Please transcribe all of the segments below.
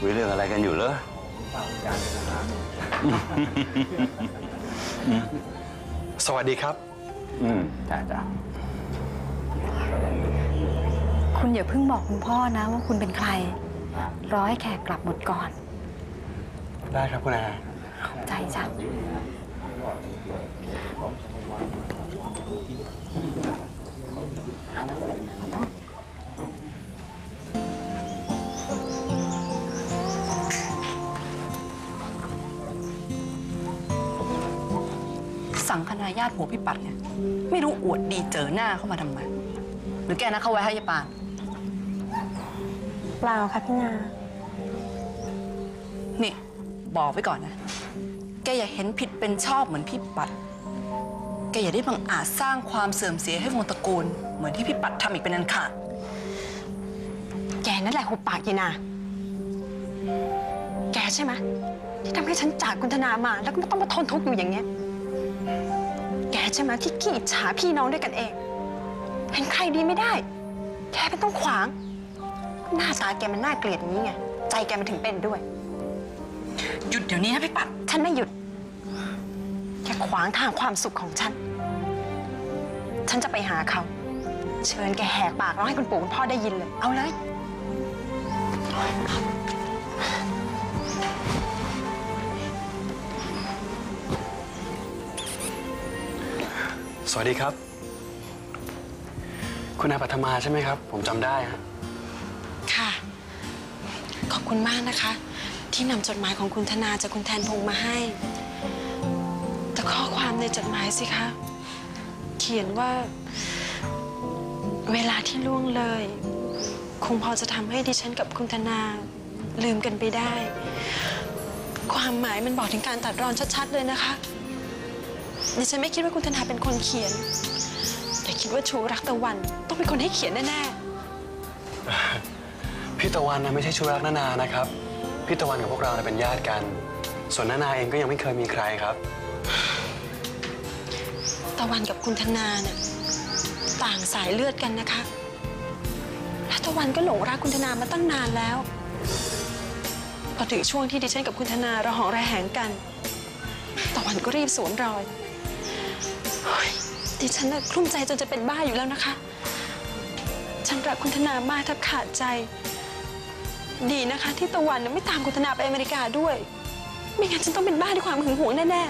คุยเรื่องอะไรกันอยู่เหรอสวัสดีครับจ้าคุณอย่าเพิ่งบอกคุณพ่อนะว่าคุณเป็นใครรอให้แขกกลับหมดก่อนได้ครับคุณอาขอบใจจ้ะสังคณาญาติหัวพี่ปัดเนี่ยไม่รู้อวดดีเจอหน้าเข้ามาทำไมหรือแกนะเข้าไว้ให้ยายปานเปล่าค่ะพี่นานี่บอกไว้ก่อนนะแกอย่าเห็นผิดเป็นชอบเหมือนพี่ปัดแกอย่าได้บังอาจสร้างความเสื่อมเสียให้วงตระกูลเหมือนที่พี่ปัดทำอีกเป็นอันขาดแกนั่นแหละหุบปากยีนาแกใช่ไหมที่ทำให้ฉันจากคุณธนามาแล้วก็ไม่ต้องมาทนทุกข์อยู่อย่างเนี้ยแกใช่ไหมที่ขี้อิจฉาพี่น้องด้วยกันเองเห็นใครดีไม่ได้แกเป็นต้องขวางหน้าตาแกมันน่าเกลียดอย่างนี้ไงใจแกมันถึงเป็นด้วยหยุดเดี๋ยวนี้นะพี่ปัดฉันไม่หยุดแกขวางทางความสุขของฉันจะไปหาเขาเชิญแกแหกปากร้องให้คุณปู่คุณพ่อได้ยินเลยเอาเลยสวัสดีครับคุณอาปัทมาใช่ไหมครับผมจำได้ฮะค่ะขอบคุณมากนะคะที่นำจดหมายของคุณธนาจากคุณแทนพงษ์มาให้แต่ข้อความในจดหมายสิคะเขียนว่าเวลาที่ล่วงเลยคงพอจะทำให้ดิฉันกับคุณธนาลืมกันไปได้ความหมายมันบอกถึงการตัดรอนชัดๆเลยนะคะดิฉันไม่คิดว่าคุณธนาเป็นคนเขียนแต่คิดว่าชูรักตะวันต้องเป็นคนให้เขียนแน่ๆพี่ตะวันนะไม่ใช่ชูรักนานานะครับพี่ตะวันกับพวกเราเป็นญาติกันส่วนนานาเองก็ยังไม่เคยมีใครครับตะวันกับคุณธนาเนี่ยต่างสายเลือดกันนะคะและตะวันก็หลงรักคุณธนามาตั้งนานแล้วพอถึงช่วงที่ดิฉันกับคุณธนาระหองระแหงกันตะวันก็รีบสวมรอยดิฉันน่ะคลุ้มใจจนจะเป็นบ้าอยู่แล้วนะคะฉันรักคุณธนามากแทบขาดใจดีนะคะที่ตะวันไม่ตามคุณธนาไปอเมริกาด้วยไม่งั้นฉันต้องเป็นบ้าด้วยความหึงหวงแน่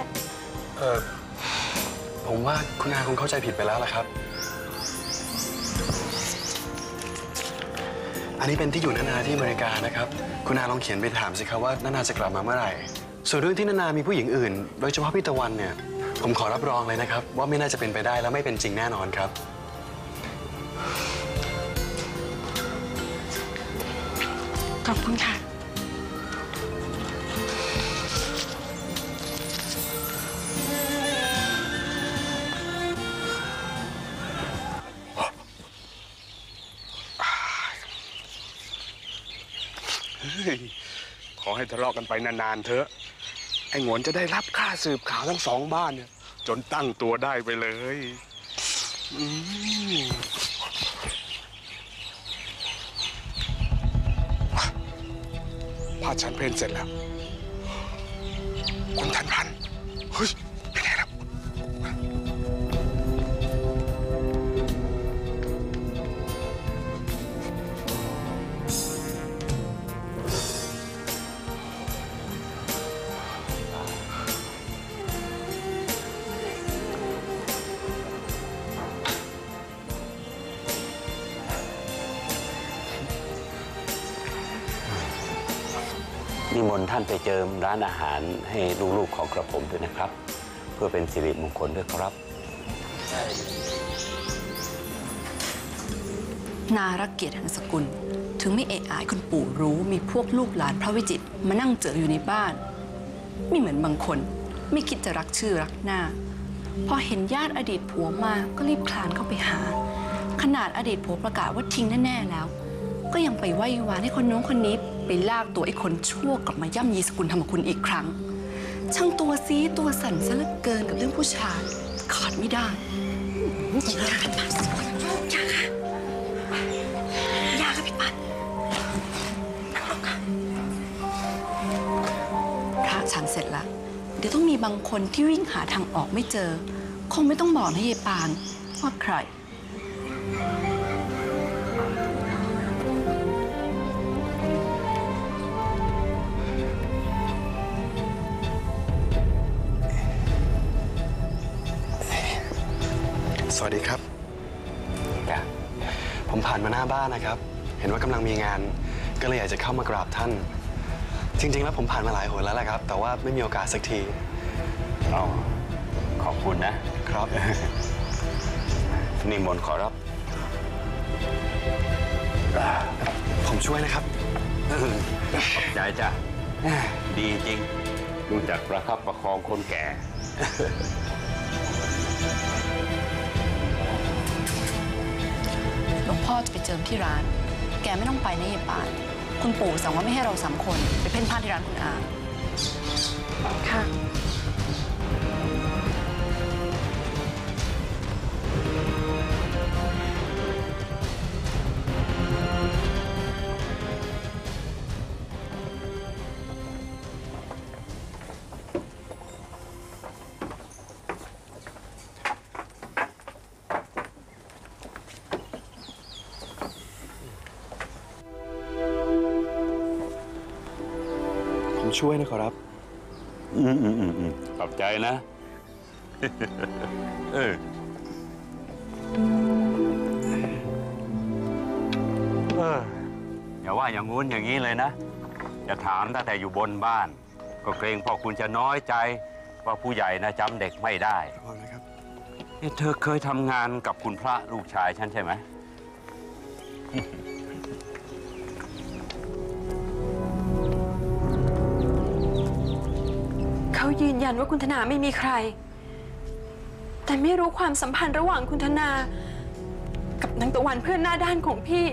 ๆผมว่าคุณอาคงเข้าใจผิดไปแล้วล่ะครับอันนี้เป็นที่อยู่นานาที่อเมริกานะครับคุณอาลองเขียนไปถามสิครับว่านานาจะกลับมาเมื่อไหร่ส่วนเรื่องที่นานามีผู้หญิงอื่นโดยเฉพาะพี่ตะวันเนี่ยผมขอรับรองเลยนะครับว่าไม่น่าจะเป็นไปได้และไม่เป็นจริงแน่นอนครับขอบคุณค่ะขอให้ทะเลาะกันไปนานๆเถอะไอ้หงวนจะได้รับค่าสืบข่าวทั้งสองบ้านเนี่ยจนตั้งตัวได้ไปเลยพาฉันเพลนเสร็จแล้วคุณทันพันเฮ้ยไปไหนแล้วนิมนต์ท่านไปเจิมร้านอาหารให้ลูกๆของกระผมด้วยนะครับเพื่อเป็นสิริมงคลด้วยครับนารักเกียรติหันสกุลถึงไม่เอะอายคุณปู่รู้มีพวกลูกหลานพระวิจิตรมานั่งเจออยู่ในบ้านไม่เหมือนบางคนไม่คิดจะรักชื่อรักหน้าพอเห็นญาติอดีตผัวมาก็รีบคลานเข้าไปหาขนาดอดีตผัวประกาศว่าทิ้งแน่ๆแล้วก็ยังไปไหว้วานให้คนโน้นคนนี้ไปลากตัวไอ้คนชั่วกลับมาย่ำยีสกุลธรรมคุณอีกครั้งช่างตัวซีตัวสั่นซะเหลือเกินกับเรื่องผู้ชายขาดไม่ได้อย่าค่ะอย่าค่ะอย่าค่ะพี่ปัดนั่งลงค่ะบางคนที่วิ่งหาทางออกไม่เจอ คงไม่ต้องบอกนะยายปานว่าใครสวัสดีครับจ้ะผมผ่านมาหน้าบ้านนะครับ เห็นว่ากำลังมีงาน ก็เลยอยากจะเข้ามากราบท่าน จริงๆ แล้วผมผ่านมาหลายหนแล้วแหละครับ แต่ว่าไม่มีโอกาสสักทีอ๋อขอบคุณนะครับนิมนต์ขอรับผมช่วยนะครับขอบใจจ้ะ ดีจริง รู้จักประคับประคองคนแก่หลวงพ่อจะไปเจิมที่ร้าน แกไม่ต้องไปนะยายปาน คุณปู่สั่งว่าไม่ให้เรา3 คนไปเพ่นพ่านที่ร้านคุณอาค่ะผมช่วยนะขอรับขอบใจนะ เอออย่าว่าอย่างงู้นอย่างนี้เลยนะ จะถามตั้งแต่อยู่บนบ้าน ก็เกรงพ่อคุณจะน้อยใจว่าผู้ใหญ่นะจำเด็กไม่ได้ระวังนะครับนี่เธอเคยทำงานกับคุณพระลูกชายฉันใช่ไหมเขายืนยันว่าคุณธนาไม่มีใคร แต่ไม่รู้ความสัมพันธ์ระหว่างคุณธนา กับนางตะวันเพื่อนหน้าด้านของพี่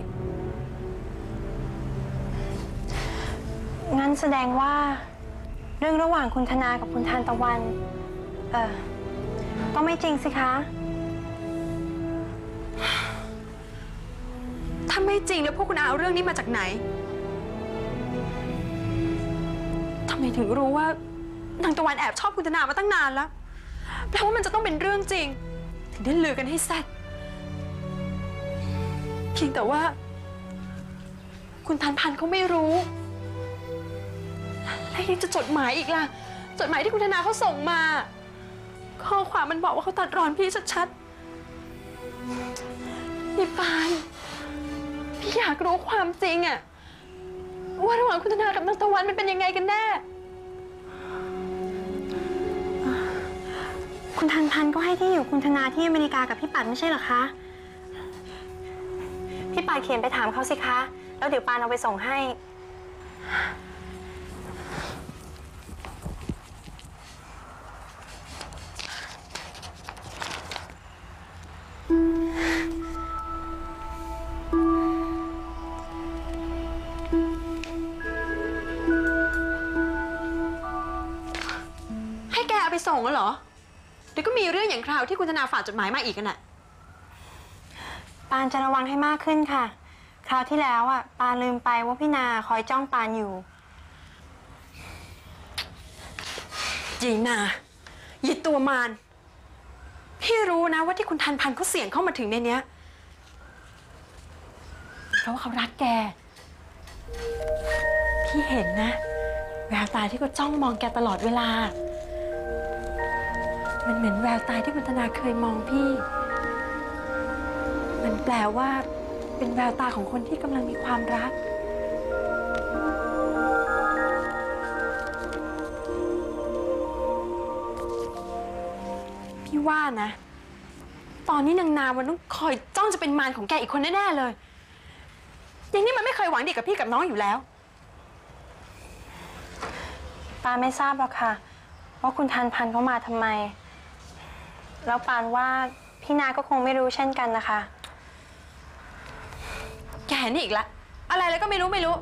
งั้นแสดงว่าเรื่องระหว่างคุณธนากับคุณทานตะวัน ก็ไม่จริงสิคะถ้าไม่จริงแล้วพวกคุณอาเอาเรื่องนี้มาจากไหน ทำไมถึงรู้ว่านางตะวันแอบชอบคุณธนามาตั้งนานแล้วแปลว่ามันจะต้องเป็นเรื่องจริง ถึงได้ลือกันให้แซ่ดเพียงแต่ว่า คุณทันพันธ์เขาไม่รู้ และยังจะจดหมายอีกล่ะ จดหมายที่คุณธนาเขาส่งมา ข้อความมันบอกว่าเขาตัดรอนพี่ชัดๆนี่ปานพี่อยากรู้ความจริงอะว่าระหว่างคุณธนากับนางตะวันมันเป็นยังไงกันแน่คุณทันพันธ์ก็ให้ที่อยู่คุณธนาที่อเมริกากับพี่ปัดไม่ใช่เหรอคะ พี่ปัดเขียนไปถามเขาสิคะ แล้วเดี๋ยวปานเอาไปส่งให้ให้แกเอาไปส่งเหรอ เดี๋ยวก็มีเรื่องอย่างคราวที่คุณธนาฝากจดหมายมาอีกกันน่ะปานจะระวังให้มากขึ้นค่ะ คราวที่แล้วอ่ะปานลืมไปว่าพี่นาคอยจ้องปานอยู่ยีนาหยิดตัวมารพี่รู้นะว่าที่คุณทันพันธ์เขาเสี่ยงเข้ามาถึงในเนี้ยเพราะว่าเขารักแก พี่เห็นนะแววตาที่เขาจ้องมองแกตลอดเวลา มันเหมือนแววตาที่คุณธนาเคยมองพี่ มันแปลว่าเป็นแววตาของคนที่กำลังมีความรัก พี่ว่านะ ตอนนี้นางนามันต้องคอยจ้องจะเป็นมารของแกอีกคนแน่ๆเลย อย่างนี้มันไม่เคยหวังดีกับพี่กับน้องอยู่แล้วปานไม่ทราบหรอกค่ะ ว่าคุณทันพันธ์เขามาทำไม แล้วปานว่าพี่นาก็คงไม่รู้เช่นกันนะคะแกนี่อีกละ อะไรแล้วก็ไม่รู้ไม่รู้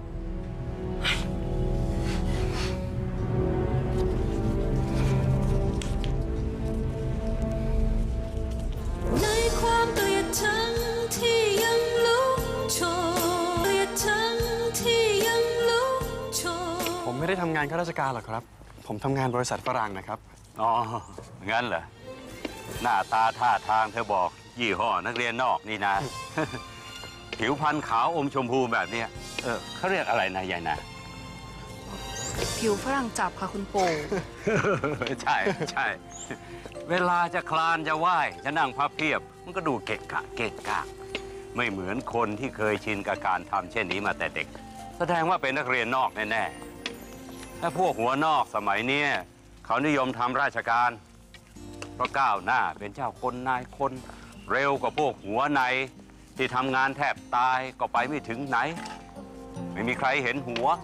ในความเกลียดชังที่ยังลุกโชนเกลียดชังที่ยังลุกโชนผมไม่ได้ทำงานข้าราชการหรอกครับ ผมทำงานบริษัทฝรั่งนะครับอ๋อ งั้นเหรอ หน้าตาท่าทางเธอบอกยี่ห้อนักเรียนนอกนี่นะ ผิวพรรณขาวอมชมพูแบบเนี้ยเขาเรียกอะไรนะยายนาผิวฝรั่งจับค่ะคุณปู่ใช่ใช่ เวลาจะคลานจะไหว้จะนั่งพับเพียบ มันก็ดูเกะกะเกะกะไม่เหมือนคนที่เคยชินกับการทำเช่นนี้มาแต่เด็ก แสดงว่าเป็นนักเรียนนอกแน่ๆถ้าพวกหัวนอกสมัยนี้เขานิยมทำราชการ เพราะก้าวหน้าเป็นเจ้าคนนายคน เร็วกว่าพวกหัวในที่ทำงานแทบตายก็ไปไม่ถึงไหน ไม่มีใครเห็นหัว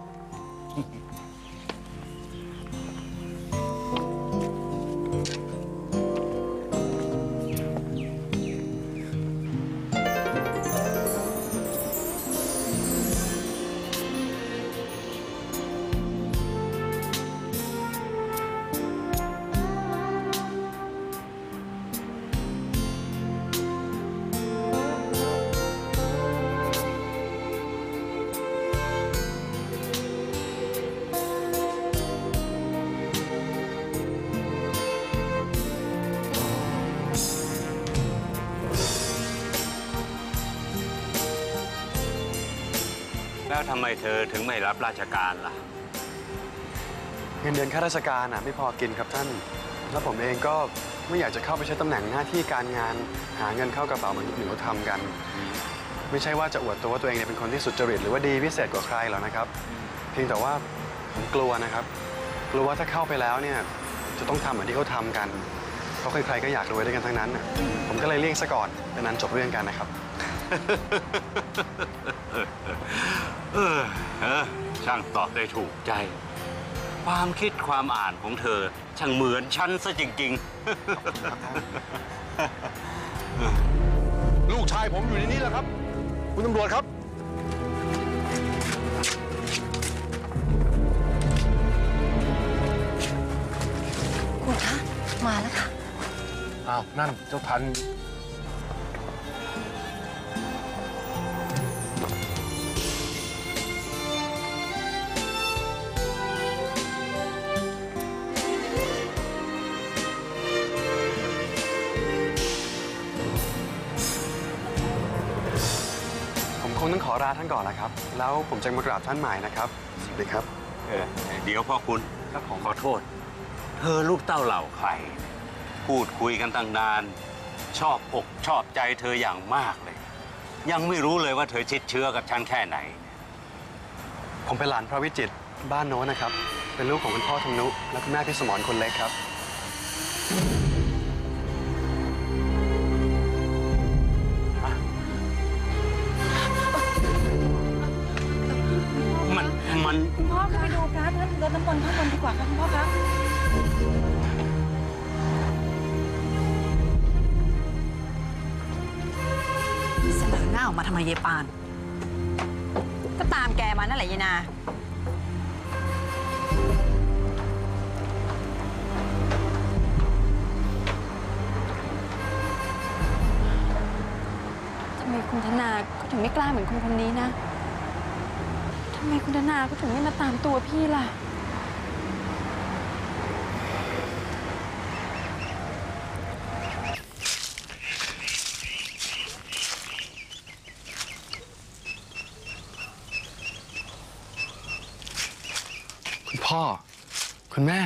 แล้วทำไมเธอถึงไม่รับราชการล่ะเงินเดือนข้าราชการไม่พอกินครับท่าน แล้วผมเองก็ไม่อยากจะเข้าไปใช้ตำแหน่งหน้าที่การงานหาเงินเข้ากระเป๋าเหมือนคนอื่นเขาทำกัน ไม่ใช่ว่าจะอวดตัวว่าตัวเองเนี่ยเป็นคนที่สุจริตหรือว่าดีพิเศษกว่าใครหรอกนะครับ เพียงแต่ว่าผมกลัวนะครับ กลัวว่าถ้าเข้าไปแล้วเนี่ยจะต้องทำเหมือนที่เขาทำกัน เพราะใครๆก็อยากรวยด้วยกันทั้งนั้นน่ะผมก็เลยเลี่ยงซะก่อนเป็นนั้นจบเรื่องกันนะครับช่างตอบได้ถูกใจ ความคิดความอ่านของเธอ ช่างเหมือนฉันซะจริงๆลูกชายผมอยู่ในนี้แหละครับ คุณตำรวจครับคุณคะ มาแล้วค่ะอ้าว นั่นเจ้าทันผมคงต้องขอลาท่านก่อนแล้วครับ แล้วผมจะมากราบท่านใหม่นะครับ สวัสดีครับเดี๋ยวพ่อคุณครับผมขอโทษ เธอลูกเต้าเหล่าใคร พูดคุยกันตั้งนาน ชอบอกชอบใจเธออย่างมากเลย ยังไม่รู้เลยว่าเธอชิดเชื้อกับฉันแค่ไหนผมเป็นหลานพระวิจิตรบ้านโน้นนะครับ เป็นลูกของคุณพ่อธนุและคุณแม่พี่สมรคนเล็กครับมันคุณพ่อคะไปดูพระท่านรดน้ำมนต์พระมนต์ดีกว่าค่ะคุณพ่อคะเสนอหน้าออกมาทำไมเยายปานก็ตามแกมานั่นแหละยายนาทำไมคุณธนาก็ถึงไม่กล้าเหมือนคนคนนี้นะ ทำไมคุณธนาก็ถึงไม่มาตามตัวพี่ล่ะคุณพ่อ คุณแม่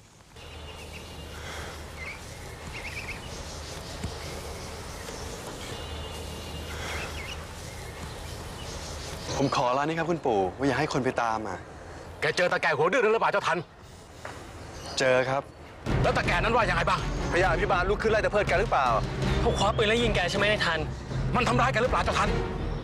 ผมขอแล้วนี่ครับคุณปู่ว่าอย่าให้คนไปตามอ่ะแกเจอตาแก่หัวดื้อหรือเปล่าเจ้าทันเจอครับแล้วตาแก่นั้นว่ายังไงบ้างพยาพิบาลลุกขึ้นไล่ตะเพิดแกหรือเปล่าเขาคว้าปืนแล้วยิงแกใช่ไหมนายทันมันทำร้ายแกหรือเปล่าเจ้าทัน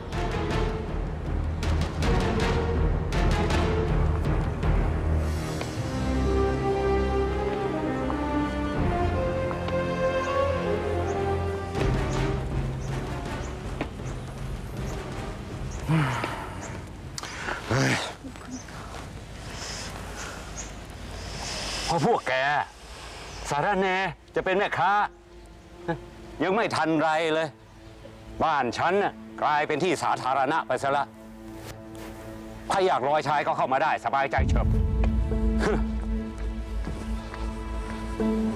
เพราะพวกแก สารแหนจะเป็นแม่ค้า ยังไม่ทันไรเลย บ้านฉันน่ะกลายเป็นที่สาธารณะไปซะละถ้าอยากรอยชายก็เข้ามาได้สบายใจเฉิบ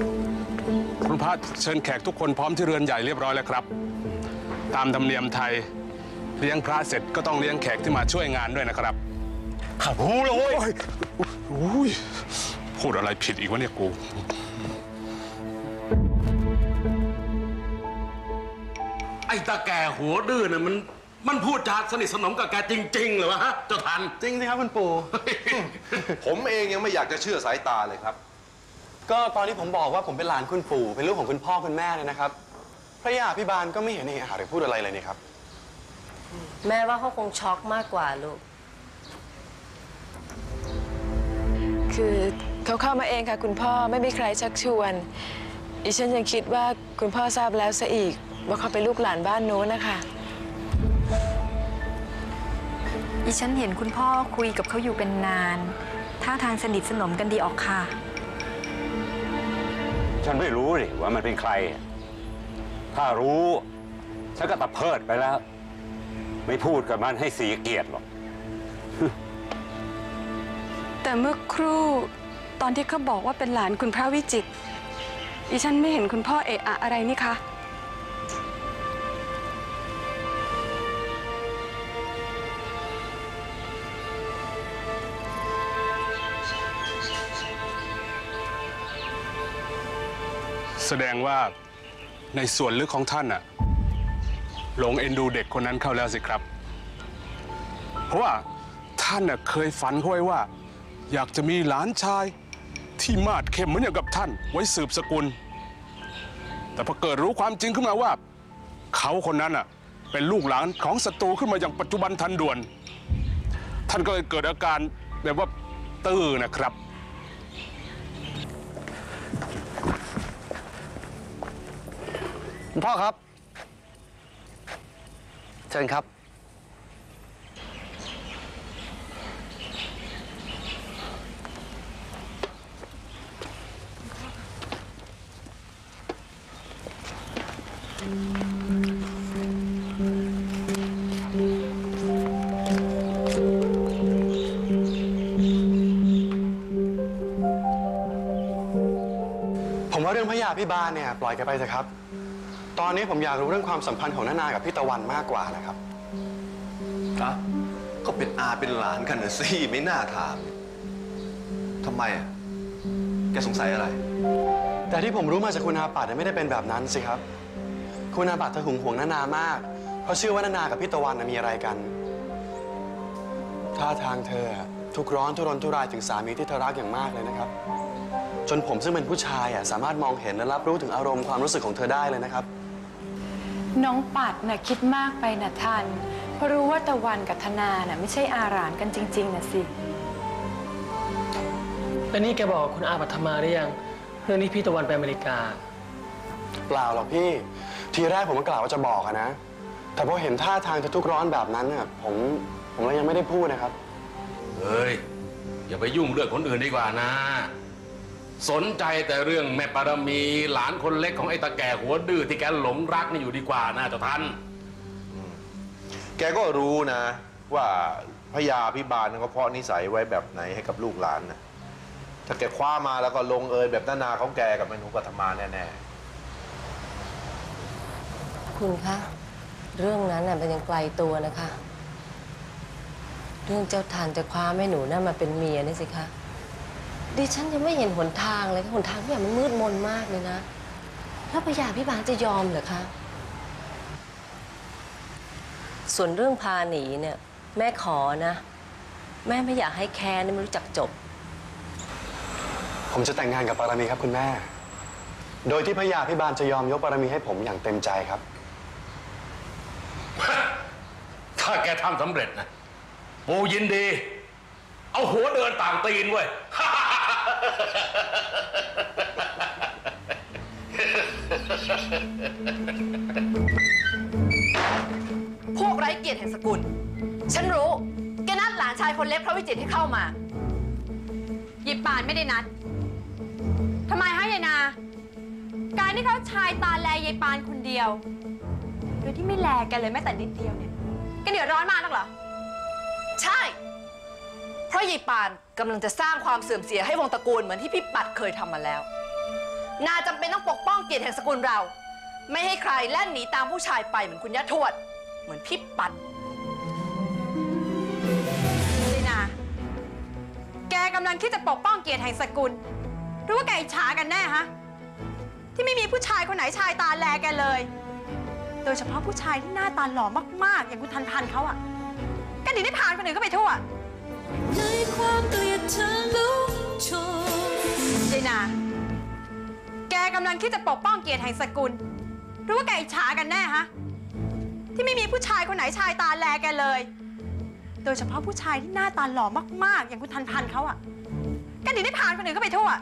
พระเชิญแขกทุกคนพร้อมที่เรือนใหญ่เรียบร้อยแล้วครับ ตามธรรมเนียมไทยเลี้ยงพระเสร็จก็ต้องเลี้ยงแขกที่มาช่วยงานด้วยนะครับข้ารู้แล้วเว้ยพูดอะไรผิดอีกวะเนี่ยกูไอ้ตาแก่หัวดื้อเนี่ยมันพูดจาสนิทสนมกับแกจริงๆเหรอวะฮะเจ้าทันจริงสิครับคุณปู่ผมเองยังไม่อยากจะเชื่อสายตาเลยครับก็ตอนที่ผมบอกว่าผมเป็นหลานคุณปู่เป็นลูกของคุณพ่อคุณแม่เนี่ยนะครับพระยาพิบาลก็ไม่เห็นเอะหรือพูดอะไรเลยนี่ครับแม่ว่าเขาคงช็อกมากกว่าลูกคือเขาเข้ามาเองค่ะคุณพ่อไม่มีใครชักชวนดิฉันยังคิดว่าคุณพ่อทราบแล้วซะอีกว่าเขาเป็นลูกหลานบ้านโน้นนะคะดิฉันเห็นคุณพ่อคุยกับเขาอยู่เป็นนานท่าทางสนิทสนมกันดีออกค่ะฉันไม่รู้ดิว่ามันเป็นใคร ถ้ารู้ฉันก็ตะเพิดไปแล้ว ไม่พูดกับมันให้เสียเกียรติหรอกแต่เมื่อครู่ตอนที่เขาบอกว่าเป็นหลานคุณพระวิจิตรดิฉันไม่เห็นคุณพ่อเอะอะอะไรนี่คะแสดงว่าในส่วนลึกของท่านน่ะหลงเอ็นดูเด็กคนนั้นเข้าแล้วสิครับเพราะว่าท่านน่ะเคยฝันเขาไว้ว่าอยากจะมีหลานชายที่มาดเข้มเหมือนอย่างกับท่านไว้สืบสกุลแต่พอเกิดรู้ความจริงขึ้นมาว่าเขาคนนั้นน่ะเป็นลูกหลานของศัตรูขึ้นมาอย่างปัจจุบันทันด่วนท่านก็เลยเกิดอาการแบบว่าตื้อนะครับพ่อครับเชิญครับผมว่าเรื่องพระยาพิบาลเนี่ยปล่อยแกไปเถอะครับตอนนี้ผมอยากรู้เรื่องความสัมพันธ์ของนานากับพี่ตะวันมากกว่านะครับก็เป็นอาเป็นหลานกันนะสิไม่น่าถามทำไมอ่ะแกสงสัยอะไรแต่ที่ผมรู้มาจากคุณอาปัดไม่ได้เป็นแบบนั้นสิครับคุณอาปัดเธอหึงหวงนานามากเพราะเชื่อว่านานากับพี่ตะวันมีอะไรกันท่าทางเธอทุกร้อนทุรนทุรายถึงสามีที่เธอรักอย่างมากเลยนะครับจนผมซึ่งเป็นผู้ชายสามารถมองเห็นและรับรู้ถึงอารมณ์ความรู้สึกของเธอได้เลยนะครับน้องปัดน่ะคิดมากไปนะท่านเพราะรู้ว่าตะวันกับธนาน่ะไม่ใช่อาหลานกันจริงๆนะสิแล้วนี่แกบอกคุณอาปัทมาหรือยังเรื่องนี้พี่ตะวันไปอเมริกาเปล่าหรอกพี่ทีแรกผมก็กล่าวว่าจะบอกนะแต่พอเห็นท่าทางเธอทุกร้อนแบบนั้นน่ะผมเลยยังไม่ได้พูดนะครับเฮ้ยอย่าไปยุ่งเรื่องคนอื่นดีกว่านะสนใจแต่เรื่องแม่ปารมีหลานคนเล็กของไอ้ตาแก่หัวดื้อที่แกหลงรักนี่อยู่ดีกว่านะเจ้าทันแกก็รู้นะว่าพญาพิบาลเขาเพาะนิสัยไว้แบบไหนให้กับลูกหลานนะถ้าแกคว้ามาแล้วก็ลงเอยแบบนาของแกกับแม่หนูปัทมาแน่ๆคุณคะเรื่องนั้นน่ะมันยังไกลตัวนะคะเรื่องเจ้าทันจะคว้าแม่หนูน่ะมาเป็นเมียนี่สิคะดิฉันยังไม่เห็นหนทางเลยหนทางทุกอย่างมันมืดมนมากเลยนะแล้วพญาพิบาลจะยอมเหรอคะส่วนเรื่องพาหนีเนี่ยแม่ขอนะแม่ไม่อยากให้แค้นไม่รู้จักจบผมจะแต่งงานกับปารมีครับคุณแม่โดยที่พญาพิบาลจะยอมยกปารมีให้ผมอย่างเต็มใจครับถ้าแกทำสำเร็จนะปูยินดีเอาหัวเดินต่างตีนเว้ยพวกไร้เกียรติแห่งสกุลฉันรู้แกนัดหลานชายคนเล็กพระวิจิตรให้เข้ามายิบปานไม่ได้นัดทำไมฮะยายนาการที่เขาชายตาแลยายปานคนเดียวโดยที่ไม่แลกันเลยแม้แต่นิดเดียวเนี่ยแกเดือดร้อนมากนักเหรอใช่เพราะยายปานกำลังจะสร้างความเสื่อมเสียให้วงตระกูลเหมือนที่พี่ปัดเคยทำมาแล้วนาจำเป็นต้องปกป้องเกียรติแห่งสกุลเรา ไม่ให้ใครแล่นหนีตามผู้ชายไปเหมือนคุณย่าทวด เหมือนพี่ปัดลีนาแกกำลังคิดจะปกป้องเกียรติแห่งสกุลหรือว่าแกอิจฉากันแน่ฮะที่ไม่มีผู้ชายคนไหนชายตาแลแกเลย โดยเฉพาะผู้ชายที่หน้าตาหล่อมากๆอย่างคุณทันพันเขาอะแกหนีได้ผ่านคนอื่นเข้าไปทั่วในความเกลียดชังลุกโชนลีนาแกกำลังคิดจะปกป้องเกียรติแห่งสกุลหรือว่าแกอิจฉากันแน่ฮะที่ไม่มีผู้ชายคนไหนชายตาแลแกเลย โดยเฉพาะผู้ชายที่หน้าตาหล่อมากๆอย่างคุณทันพันเขาอะแกหนีได้ผ่านคนอื่นเข้าไปทั่ว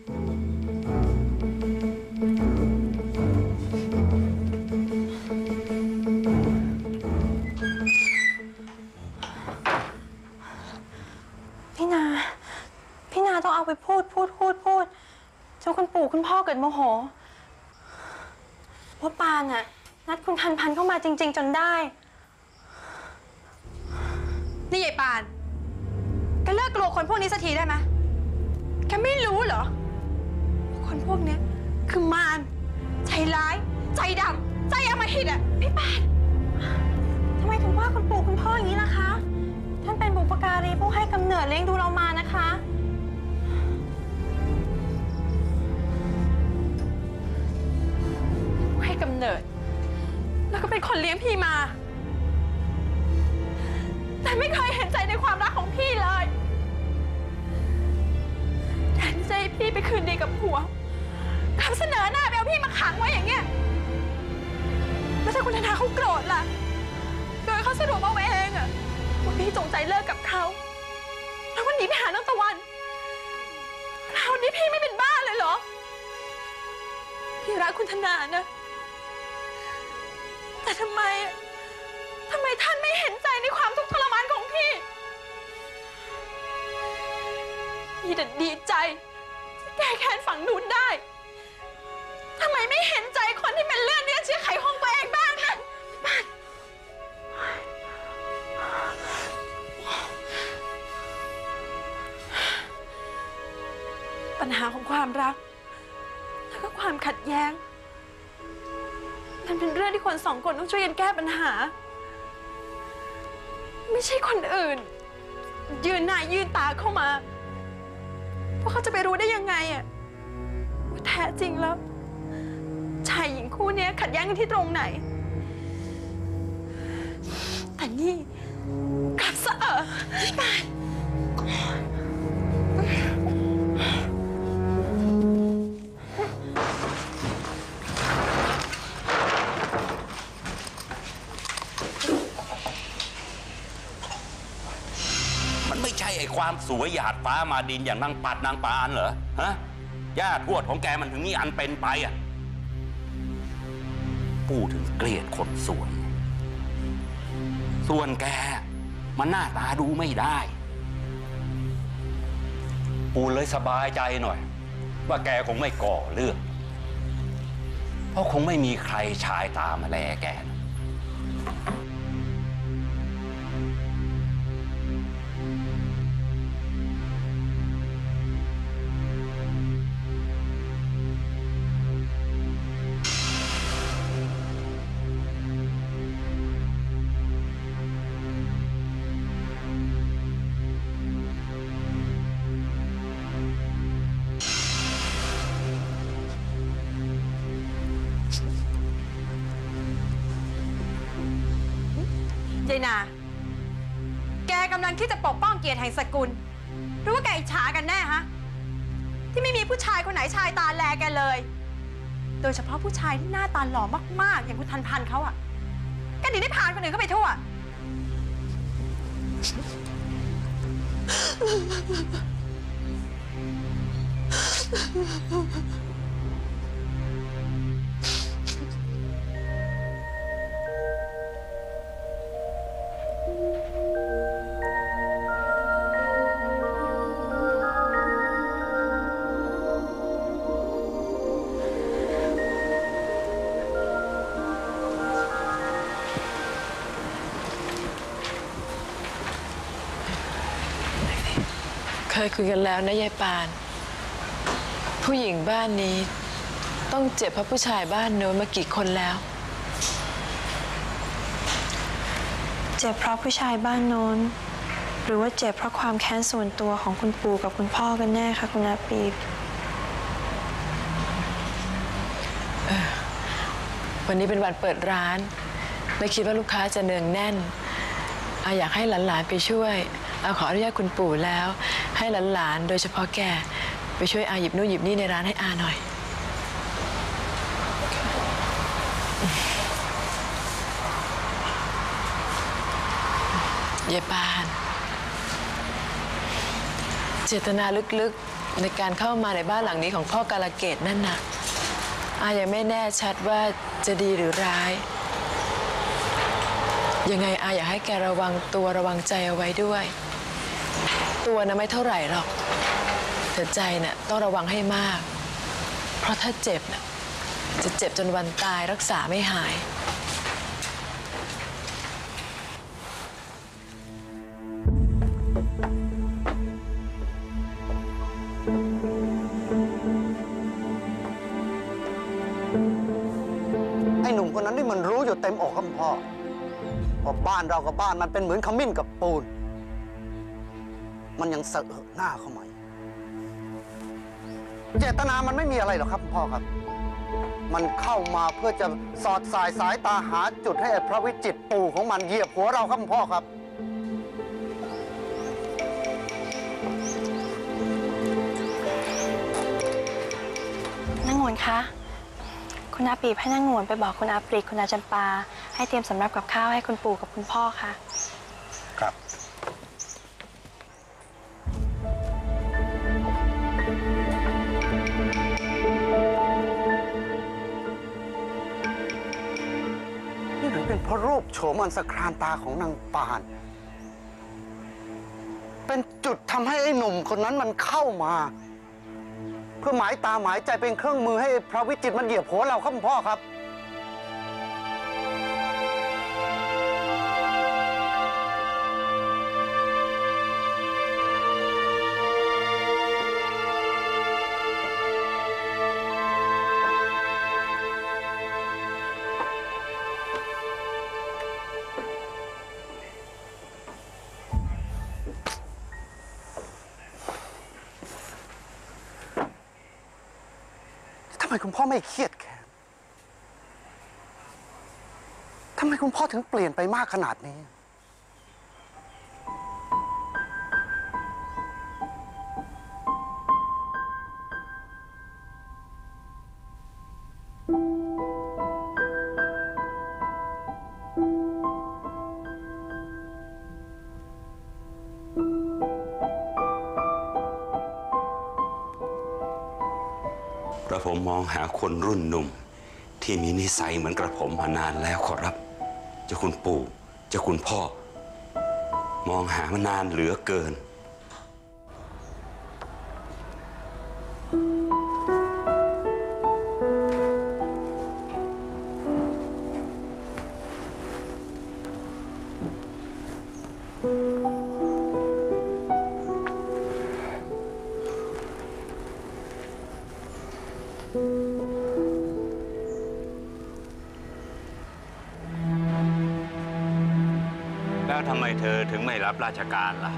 พี่นาต้องเอาไปพูดจนคุณปู่คุณพ่อเกิดโมโหว่าปานน่ะนัดคุณทันพันเข้ามาจริงๆจนได้นี่ยายปานแกเลิกกลัวคนพวกนี้สักทีได้ไหมแกไม่รู้เหรอว่าคนพวกนี้คือมารใจร้ายใจดำใจอำมหิตอ่ะพี่ปานทำไมถึงว่าคุณปู่คุณพ่ออย่างนี้ล่ะคะท่านเป็นบุพการีผู้ให้กำเนิดเลี้ยงดูเรามานะคะให้กำเนิดแล้วก็เป็นคนเลี้ยงพี่มาแต่ไม่เคยเห็นใจในความรักของพี่เลยแทนใจพี่ไปคืนดีกับผัวคำเสนอหน้าไปเอาพี่มาขังไว้อย่างเงี้ยแล้วถ้าคุณธนาเขาโกรธล่ะโดยเขาสรุปเอาเองอะว่าพี่จงใจเลิกกับเขาแล้ววันนี้ไปหาน้องตะวันคราวนี้พี่ไม่เป็นบ้าเลยเหรอพี่รักคุณธนานะแต่ทำไมท่านไม่เห็นใจในความทุกข์ทรมานของพี่แต่ดีใจที่แก้แค้นฝั่งนู้นได้ทำไมไม่เห็นใจคนที่เป็นเลือดเนื้อเชื้อไขของตัวเองบ้างนะปัญหาของความรักแล้วก็ความขัดแย้งมันเป็นเรื่องที่คนสองคนต้องช่วยกันแก้ปัญหาไม่ใช่คนอื่นยืนหน้ายืนตาเข้ามาพวกเขาจะไปรู้ได้ยังไงอะว่าแท้จริงแล้วชายหญิงคู่นี้ขัดแย้งกันที่ตรงไหนแต่นี่กลับซะไปไม่ใช่ไอ้ความสวยหยาดฟ้ามาดินอย่างนางปัดนางปานเหรอฮะย่าทวดของแกมันถึงมีอันเป็นไปอ่ะปู่ถึงเกลียดคนสวยส่วนแกมันหน้าตาดูไม่ได้ปู่เลยสบายใจหน่อยว่าแกคงไม่ก่อเรื่องเพราะคงไม่มีใครชายตามาแลแกยายนาแกกำลังคิดจะปกป้องเกียรติแห่งสกุลหรือว่าแกอิจฉากันแน่ฮะที่ไม่มีผู้ชายคนไหนชายตาแลแกเลยโดยเฉพาะผู้ชายที่หน้าตาหล่อมากๆอย่างคุณทันพันเขาอะแกหนีได้ผ่านคนอื่นเข้าไปทั่วเคยคุยกันแล้วนะยายปานผู้หญิงบ้านนี้ต้องเจ็บเพราะผู้ชายบ้านโน้นมากี่คนแล้วเจ็บเพราะผู้ชายบ้านโน้นหรือว่าเจ็บเพราะความแค้นส่วนตัวของคุณปู่กับคุณพ่อกันแน่คะคุณอาปีบวันนี้เป็นวันเปิดร้านไม่คิดว่าลูกค้าจะเนืองแน่นอาอยากให้หลานๆไปช่วยอาขออนุญาตคุณปู่แล้ว ให้หลานๆโดยเฉพาะแกไปช่วยอาหยิบนู่นหยิบนี่ในร้านให้อาหน่อยยายปานเจตนาลึกๆในการเข้ามาในบ้านหลังนี้ของพ่อกาลเกตนั่นน่ะอายังไม่แน่ชัดว่าจะดีหรือร้ายยังไงอาอยากให้แกระวังตัวระวังใจเอาไว้ด้วยตัวนะไม่เท่าไหร่หรอกแต่ใจน่ะต้องระวังให้มากเพราะถ้าเจ็บน่ะจะเจ็บจนวันตายรักษาไม่หายไอ้หนุ่มคนนั้นนี่มันรู้อยู่เต็มอกครับพ่อว่าบ้านเรากับบ้านมันเป็นเหมือนขมิ้นกับปูนมันยังเสอะหน้าเข้ามาเจตนามันไม่มีอะไรหรอกครับพ่อครับมันเข้ามาเพื่อจะสอดสายสายตาหาจุดให้พระวิจิตรปู่ของมันเหยียบหัวเราครับพ่อครับนางงวนคะคุณอาปีบให้นางงวนไปบอกคุณอาปรีคุณอาจำปาให้เตรียมสำรับกับข้าวให้คุณปู่กับคุณพ่อค่ะครับนี่หรือเป็นเพราะรูปโฉมอันสครานตาของนางปานเป็นจุดทำให้ไอ้หนุ่มคนนั้นมันเข้ามาเพื่อหมายตาหมายใจเป็นเครื่องมือให้พระวิจิตรมันเหยียบหัวเราครับพ่อครับทำไมคุณพ่อไม่เครียดแค้นทำไมคุณพ่อถึงเปลี่ยนไปมากขนาดนี้กระผมมองหาคนรุ่นหนุ่มที่มีนิสัยเหมือนกระผมมานานแล้วขอรับเจ้าคุณปู่เจ้าคุณพ่อมองหามานานเหลือเกินแล้วทำไมเธอถึงไม่รับราชการล่ะ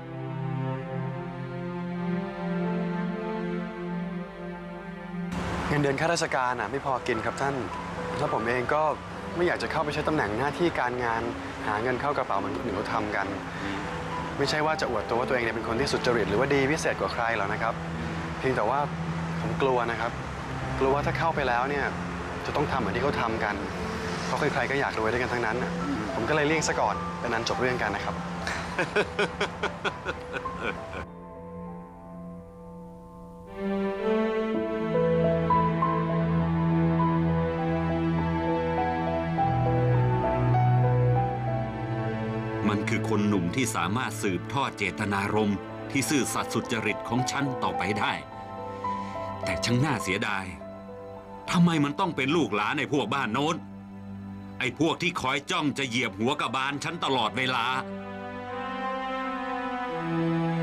เงินเดือนข้าราชการไม่พอกินครับท่านแล้วผมเองก็ไม่อยากจะเข้าไปใช้ตำแหน่งหน้าที่การงานหาเงินเข้ากระเป๋าเหมือนคนอื่นเขาทำกันไม่ใช่ว่าจะอวดตัวว่าตัวเองเป็นคนที่สุจริตหรือว่าดีพิเศษกว่าใครหรอกนะครับเพียงแต่ว่าผมกลัวนะครับกลัวว่าถ้าเข้าไปแล้วเนี่ยจะต้องทำเหมือนที่เขาทำกันเพราะใครๆก็อยากรวยด้วยกันทั้งนั้นผมก็เลยเลี่ยงซะก่อนเป็นนั้นจบเรื่องกันนะครับมันคือคนหนุ่มที่สามารถสืบทอดเจตนารมณ์ที่ซื่อสัตย์สุจริตของฉันต่อไปได้แต่ช่างน่าเสียดายทำไมมันต้องเป็นลูกหลานในพวกบ้านโน้นไอ้พวกที่คอยจ้องจะเหยียบหัวกระบาลฉันตลอดเวลา